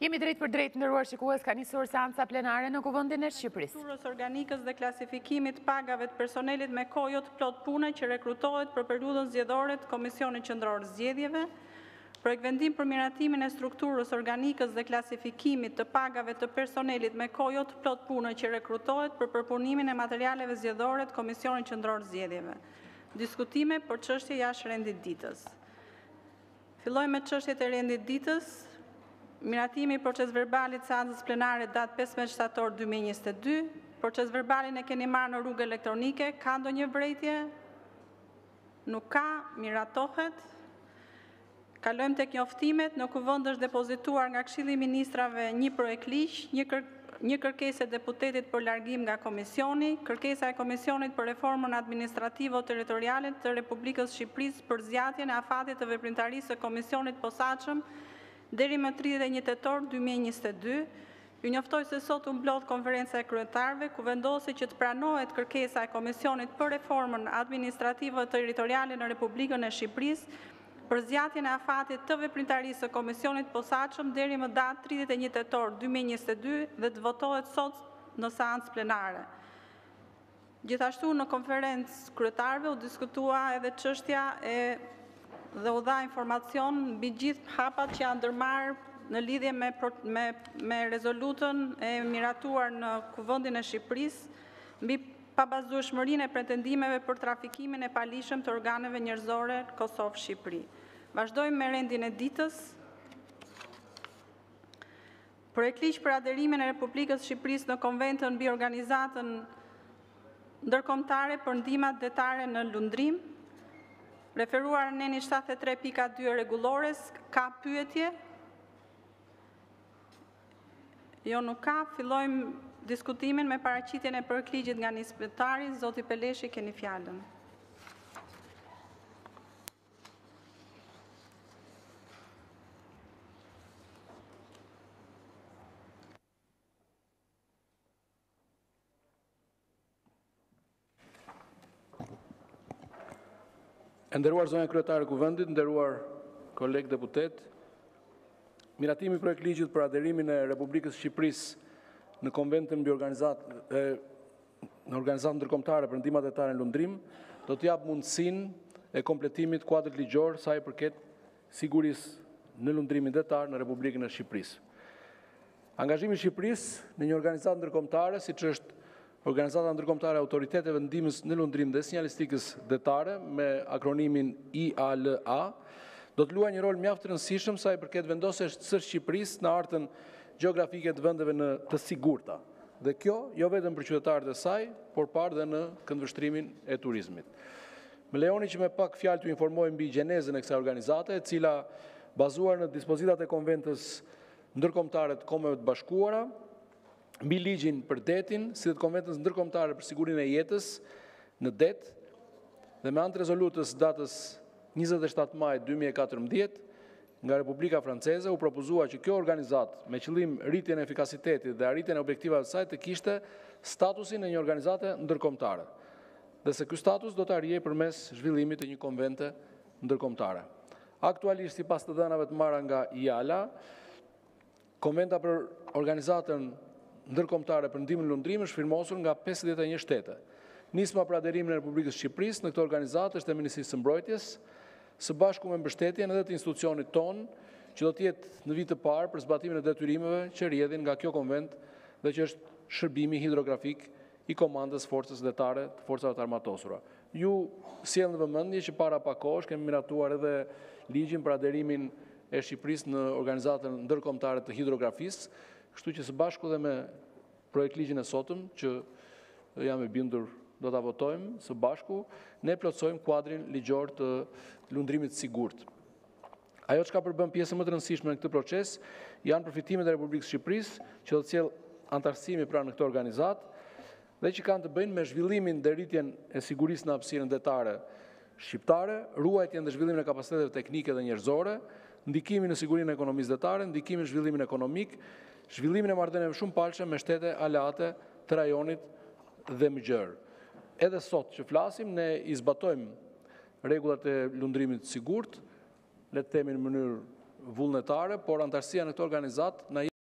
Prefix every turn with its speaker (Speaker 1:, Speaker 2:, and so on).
Speaker 1: Jemi drejt për drejt nderuar shikues, ka nisur seanca plenare në Kuvendin e Shqipërisë.
Speaker 2: Strukturës organikës dhe klasifikimit pagave të personelit me kohë të plot pune që rekrutohet për periudhën zgjedhore të Komisionit Qendror Zgjedhjeve, projekt vendim për miratimin e strukturës organikës dhe klasifikimit të pagave të personelit me kohë të plot pune që rekrutohet për përpunimin e materialeve zgjedhore të Komisionit Qendror Zgjedhjeve. Diskutime për çështje jashtë rendit ditës. Fillojmë me çështjet e rendit ditës. Miratimi i proces verbalit seancës plenare datë 15 shtator 2022. Proces verbalin e keni marrë në rrugë elektronike. Ka ndonjë vërejtje? Nuk ka, miratohet. Kalojmë tek njoftimet. Në kuvend është depozituar nga Këshilli i Ministrave një projekt ligj, një kërkesë e deputetit për largim nga komisioni, kërkesa e Komisionit për reformën administrativo-territoriale të Republikës Shqipërisë për zgjatjen e afatit të veprimtarisë së Komisionit Posaçëm deri më 31 tetor 2022, ju njoftoj se sot u mblodh konferenca e kryetarëve ku vendosi që të pranohet kërkesa e Komisionit për reformën administrativo-territoriale në Republikën e Shqipërisë për zgjatjen e afatit të veprimtarisë së Komisionit Posaçëm deri më datë 31 tetor 2022 dhe të votohet sot në seancë plenare. Gjithashtu në konferencë kryetarëve u diskutua edhe çështja dhe u dha informacion mbi gjithë hapat që janë ndërmarrë në lidhje me rezolutën e miratuar në Kuvendin e Shqipërisë mbi pabazueshmërinë e pretendimeve për trafikimin e palishëm të organeve njerëzore Kosovë-Shqipëri. Vazhdojmë me rendin e ditës. Projekt ligj për aderimin e Republikës Shqipërisë në Konventën mbi organizatën ndërkombëtare për ndihmat detare në lundrim. Referuar në 73.2 rregullores, ka pyetje? Jo, nuk ka. Fillojmë diskutimin me paraqitjen e projektligjit nga nisëtari. Zoti Peleshi, keni fjalën.
Speaker 3: Nderuar zonja kryetare e Kuvendit, nderuar kolegë deputet, miratimi i projekt ligjit për aderimin e Republikës Shqipërisë në Konventën mbi organizatën ndërkombëtare për ndihmat detare në lundrim do të jap mundësinë e kompletimit kuadrit ligjor sa i përket sigurisë në lundrimin detar në Republikën e Shqipërisë. Angazhimi i Shqipërisë në një organizatë ndërkombëtare, siç është Organizata ndërkombëtare e autoriteteve ndihmës në lundrim dhe sinjalistikës detare me akronimin IALA do të luajë një rol mjaft të rëndësishëm sa i përket vendosjes së Shqipërisë në artën gjeografike të vendeve të sigurta. Dhe kjo jo vetëm për qytetarët e saj, por parë dhe në këndvështrimin e turizmit. Më lejoni që me pak fjalë t'ju informoj mbi gjenezën e kësaj organizate, e cila bazuar në dispozitat e Konventës ndërkombëtare të Kombeve të Bashkuara, mbi ligjin për detin, si dhe të Konventës ndërkombëtare për sigurinë e jetës në det, dhe me anë të rezolutës datës 27 maj 2014 nga Republika Franceze u propozua që kjo organizat me qëllim rritjen e efikasitetit dhe arritjen e objektivave të saj të kishte statusin e një organizate ndërkombëtare, dhe se ky status do të arrijej përmes zhvillimit të një konvente ndërkombëtare. Aktualisht, sipas të dhënave të marra nga IALA, konventa për organizatën ndërkombëtare për ndihmën në lundrim është firmosur nga 51 shtete. Nisma për aderimin e Republikës Shqipërisë në këtë organizatë është e Ministrisë së Mbrojtjes, së bashku me mbështetjen edhe të institucionit tonë, që do të jetë në vit të parë për zbatimin e detyrimeve që rrjedhin nga kjo konvent dhe që është shërbimi hidrografik i komandës forcës detare të forcave të armatosura. Ju sjell në vëmendje që para pak kohësh kemi miratuar edhe ligjin për aderimin e Shqipërisë në organizatën ndërkombëtare të hidrografisë, kështu që së bashku dhe me projekt ligjin e sotëm, që jam e bindur do ta votojmë së bashku, ne plotësojmë kuadrin ligjor të lundrimit sigurt. Ajo që ka përbën pjesë më të rëndësishme në këtë proces janë përfitimet e Republikës Shqipërisë, që do të sjellë antarësimi pranë në këtë organizat, dhe që kanë të bëjnë me zhvillimin dhe rritjen e sigurisë në hapësirën detare shqiptare, ruajtjen dhe zhvillimin e kapaciteteve teknike dhe njerëzore, ndikimin në sigurinë e ekonomisë detare, ndikimin në zhvillimin ekonomik, zhvillimin e marrëdhënieve shumëpalëshme me shtete aleate të rajonit dhe më gjerë. Edhe sot që flasim, ne i zbatojmë rregullat e lundrimit sigurt, le të themi në mënyrë vullnetare, por antarësia në këtë organizat na